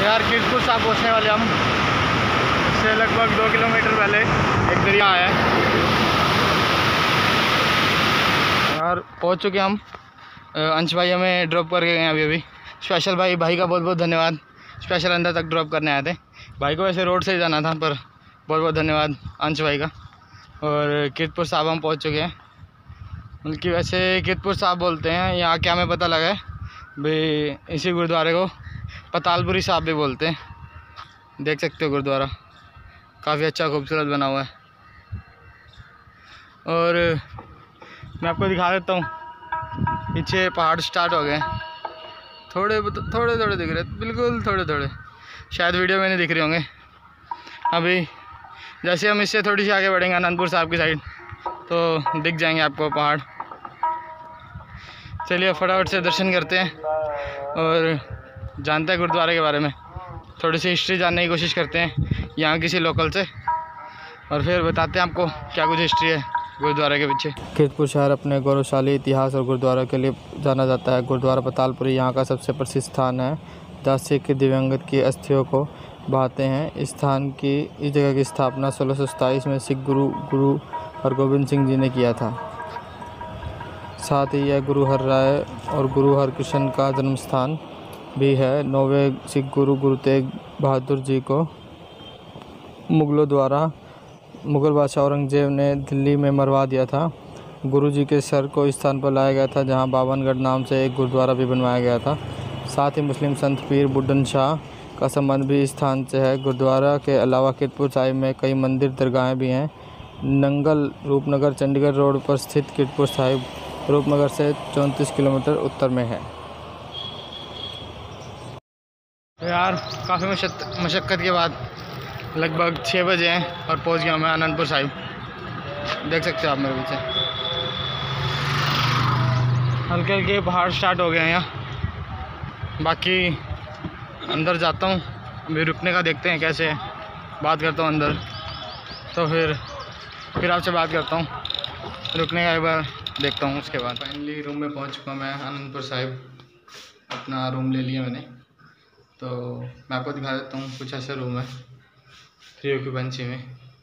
यार कीरतपुर साहब पहुँचने वाले हम। इससे लगभग 2 किलोमीटर पहले एक दरिया आया है यार। पहुँच चुके हम। अंश भाई हमें ड्रॉप करके गए अभी। स्पेशल भाई का बहुत बहुत धन्यवाद। स्पेशल अंदर तक ड्रॉप करने आए थे। भाई को वैसे रोड से ही जाना था, पर बहुत बहुत धन्यवाद अंश भाई का। और कीरतपुर साहब हम पहुँच चुके हैं। बल्कि वैसे कीरतपुर साहब बोलते हैं, यहाँ क्या हमें पता लगा है भाई, इसी गुरुद्वारे को पतालपुरी साहब भी बोलते हैं। देख सकते हो गुरुद्वारा काफ़ी अच्छा खूबसूरत बना हुआ है। और मैं आपको दिखा देता हूँ, पीछे पहाड़ स्टार्ट हो गए। थोड़े थोड़े दिख रहे, बिल्कुल थोड़े, शायद वीडियो में नहीं दिख रहे होंगे। अभी जैसे हम इससे थोड़ी सी आगे बढ़ेंगे आनंदपुर साहब की साइड, तो दिख जाएंगे आपको पहाड़। चलिए फटाफट से दर्शन करते हैं और जानते हैं गुरुद्वारे के बारे में। थोड़ी सी हिस्ट्री जानने की कोशिश करते हैं यहाँ किसी लोकल से, और फिर बताते हैं आपको क्या कुछ हिस्ट्री है गुरुद्वारे के पीछे। कीरतपुर शहर अपने गौरवशाली इतिहास और गुरुद्वारा के लिए जाना जाता है। गुरुद्वारा पतालपुरी यहाँ का सबसे प्रसिद्ध स्थान है, जहाँ सिख दिव्यांगत की अस्थियों को बहाते हैं। इस जगह की स्थापना 1627 में सिख गुरु हरगोबिंद सिंह जी ने किया था। साथ ही यह गुरु हर राय और गुरु हरकृष्ण का जन्म स्थान भी है। 9वें सिख गुरु तेग बहादुर जी को मुगलों द्वारा मुग़ल बादशाह औरंगज़ेब ने दिल्ली में मरवा दिया था। गुरु जी के सर को इस स्थान पर लाया गया था, जहां बावनगढ़ नाम से एक गुरुद्वारा भी बनवाया गया था। साथ ही मुस्लिम संत पीर बुड्ढन शाह का संबंध भी इस स्थान से है। गुरुद्वारा के अलावा कीरतपुर साहिब में कई मंदिर दरगाहें भी हैं। नंगल रूपनगर चंडीगढ़ रोड पर स्थित कीरतपुर साहिब रूपनगर से 34 किलोमीटर उत्तर में है। यार काफ़ी मशक्क़त के बाद लगभग 6 बजे हैं और पहुंच गया मैं आनंदपुर साहिब। देख सकते हो आप मेरे पीछे हल्के हल्के पहाड़ स्टार्ट हो गए हैं यहाँ। बाकी अंदर जाता हूँ, अभी रुकने का देखते हैं कैसे है। बात करता हूँ अंदर, तो फिर आपसे बात करता हूँ। रुकने का एक बार देखता हूँ, उसके बाद फाइनली रूम में पहुँच चुका मैं आनंदपुर साहिब। अपना रूम ले लिया मैंने, तो मैं आपको दिखा देता हूँ। कुछ ऐसे रूम है 3 ऑक्यूपेंसी में।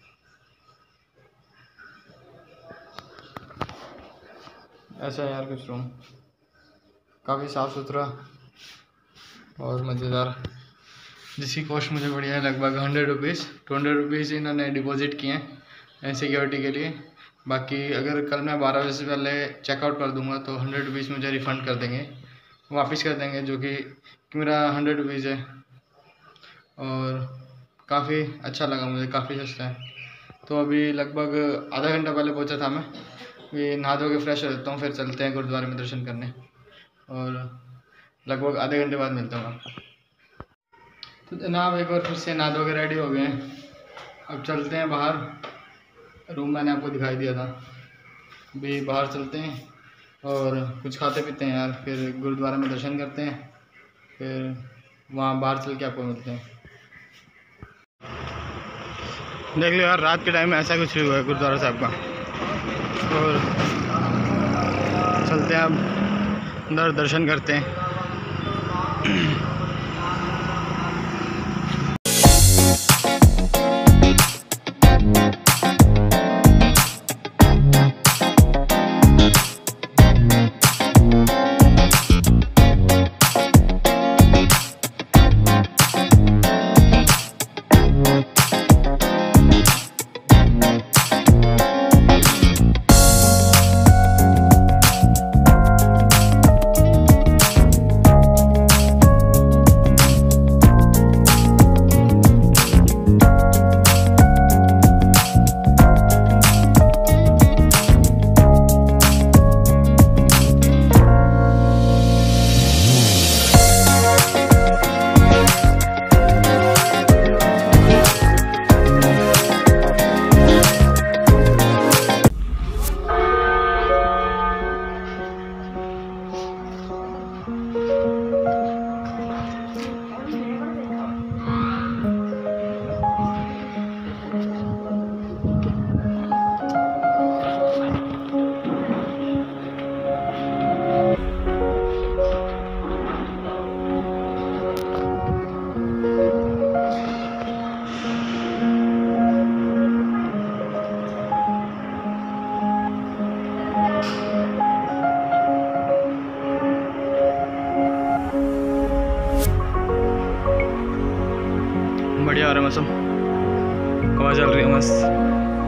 ऐसा है यार कुछ रूम, काफ़ी साफ़ सुथरा और मज़ेदार, जिसकी कॉस्ट मुझे पड़ी है लगभग 100 रुपीज़। 200 रुपीज़ इन्होंने डिपॉजिट किए हैं सिक्योरिटी के लिए। बाकी अगर कल मैं 12 बजे से पहले चेकआउट कर दूंगा तो 100 रुपीज़ मुझे रिफ़ंड कर देंगे, वापस कर देंगे, जो कि मेरा 100 रुपीज़ है। और काफ़ी अच्छा लगा मुझे, काफ़ी सस्ता है। तो अभी लगभग आधा घंटा पहले पहुंचा था मैं। ये नहा धो के फ्रेश हो जाता हूँ, फिर चलते हैं गुरुद्वारे में दर्शन करने, और लगभग आधे घंटे बाद मिलता हूँ आपको। तो जनाब एक बार फिर से नहा धो के रेडी हो गए हैं, अब चलते हैं बाहर। रूम मैंने आपको दिखाई दिया था, अभी बाहर चलते हैं और कुछ खाते पीते हैं यार, फिर गुरुद्वारे में दर्शन करते हैं, फिर वहाँ बाहर चल के आपको मिलते हैं। देख लो यार, रात के टाइम में ऐसा कुछ हुआ है गुरुद्वारा साहब का। और चलते हैं अब अंदर, दर्शन करते हैं। बढ़िया हो रहा है मौसम, हवा चल रही है मस्त।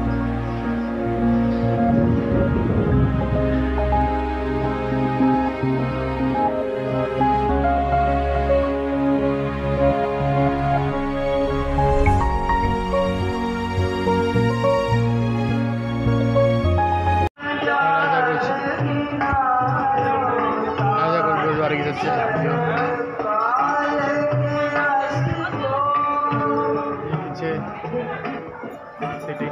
गुरुद्वारे की सबसे पीछे सिटी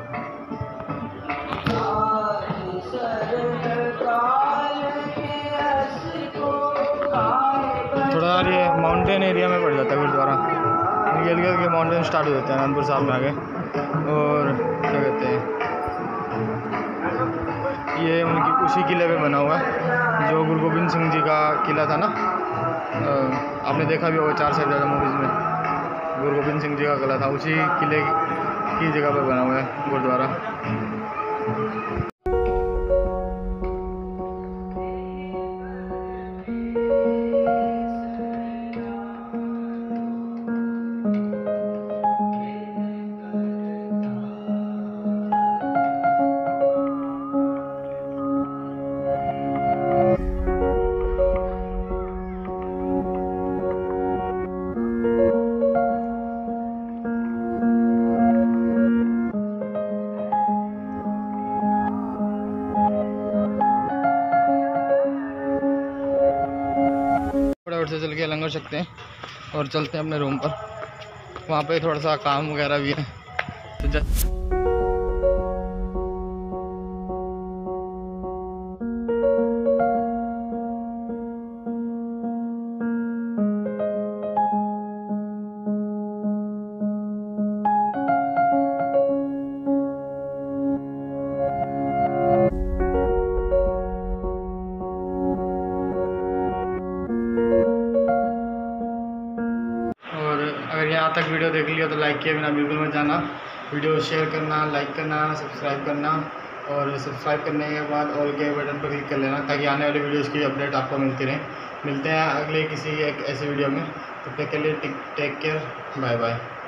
थोड़ा ये माउंटेन एरिया में पड़ जाता है गुरुद्वारा। गिलगित के माउंटेन स्टार्ट हो जाते हैं अनंतपुर साहब में आगे। और क्या कहते हैं, ये उनकी उसी किले पे बना हुआ है जो गुरु गोबिंद सिंह जी का किला था ना। आपने देखा भी होगा 4 साहिबजादा मूवीज़ में, गुरु गोबिंद सिंह जी का किला था, उसी किले की जगह पे बना हुआ है गुरुद्वारा। फटाफट से चल के लंगर सकते हैं और चलते हैं अपने रूम पर। वहाँ पे थोड़ा सा काम वगैरह भी है तो अगर यहाँ तक वीडियो देख लिया तो लाइक किए बिना बिल्कुल मत जाना। वीडियो शेयर करना, लाइक करना, सब्सक्राइब करना और सब्सक्राइब करने के बाद ऑल के बटन पर क्लिक कर लेना ताकि आने वाली वीडियोज़ की अपडेट आपको मिलती रहे। मिलते हैं अगले किसी एक ऐसे वीडियो में, तब तक के लिए टेक केयर, बाय बाय।